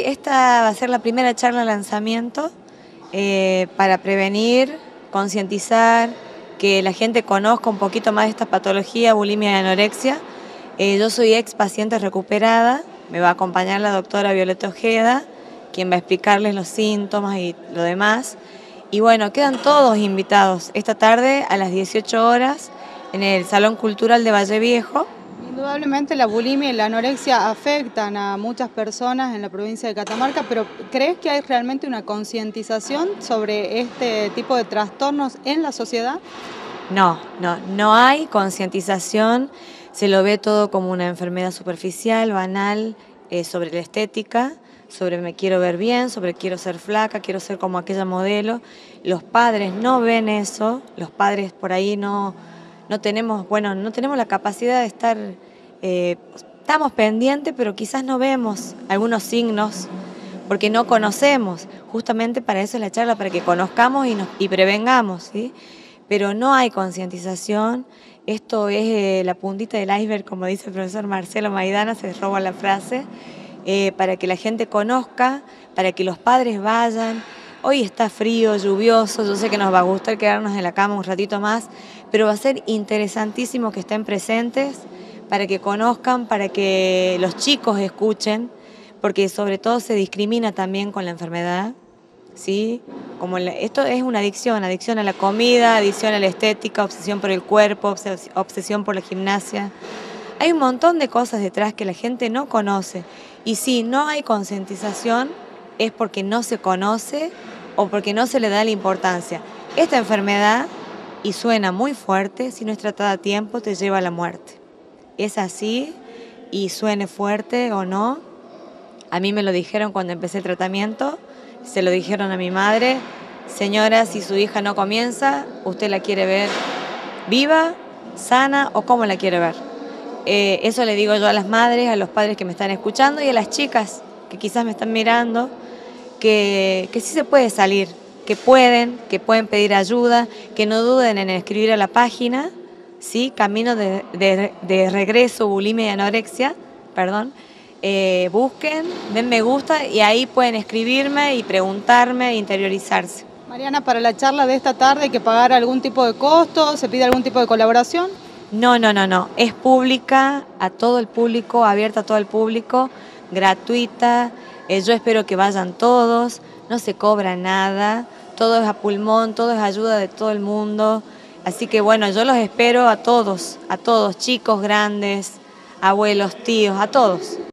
esta va a ser la primera charla de lanzamiento para prevenir, concientizar, que la gente conozca un poquito más de esta patología, bulimia y anorexia. Yo soy ex paciente recuperada, me va a acompañar la doctora Violeta Ojeda, quien va a explicarles los síntomas y lo demás. Y bueno, quedan todos invitados esta tarde a las 18 horas en el Salón Cultural de Valle Viejo. Indudablemente la bulimia y la anorexia afectan a muchas personas en la provincia de Catamarca, pero ¿crees que hay realmente una concientización sobre este tipo de trastornos en la sociedad? No hay concientización, se lo ve todo como una enfermedad superficial, banal, sobre la estética, sobre me quiero ver bien, sobre quiero ser flaca, quiero ser como aquella modelo. Los padres no ven eso, los padres por ahí no tenemos la capacidad de estar, estamos pendientes, pero quizás no vemos algunos signos, porque no conocemos. Justamente para eso es la charla, para que conozcamos y prevengamos, ¿sí? Pero no hay concientización. Esto es la puntita del iceberg, como dice el profesor Marcelo Maidana, se roba la frase, para que la gente conozca, para que los padres vayan. Hoy está frío, lluvioso, yo sé que nos va a gustar quedarnos en la cama un ratito más, pero va a ser interesantísimo que estén presentes, para que conozcan, para que los chicos escuchen, porque sobre todo se discrimina también con la enfermedad, ¿sí? Esto es una adicción a la comida, adicción a la estética, obsesión por el cuerpo, obsesión por la gimnasia. Hay un montón de cosas detrás que la gente no conoce, y si no hay concientización es porque no se conoce o porque no se le da la importancia. Esta enfermedad, y suena muy fuerte, si no es tratada a tiempo te lleva a la muerte. Es así, y suene fuerte o no, a mí me lo dijeron cuando empecé el tratamiento, se lo dijeron a mi madre: señora, si su hija no comienza, ¿usted la quiere ver viva, sana o cómo la quiere ver? Eso le digo yo a las madres, a los padres que me están escuchando y a las chicas que quizás me están mirando, que sí se puede salir, que pueden pedir ayuda, que no duden en escribir a la página, ¿sí? Camino de regreso, bulimia y anorexia, perdón. Busquen, den me gusta y ahí pueden escribirme y preguntarme, interiorizarse. Mariana, para la charla de esta tarde ¿hay que pagar algún tipo de costo? ¿Se pide algún tipo de colaboración? No, es pública, a todo el público, abierta a todo el público, gratuita. Yo espero que vayan todos, no se cobra nada, todo es a pulmón, todo es ayuda de todo el mundo. Así que bueno, yo los espero a todos, chicos, grandes, abuelos, tíos, a todos.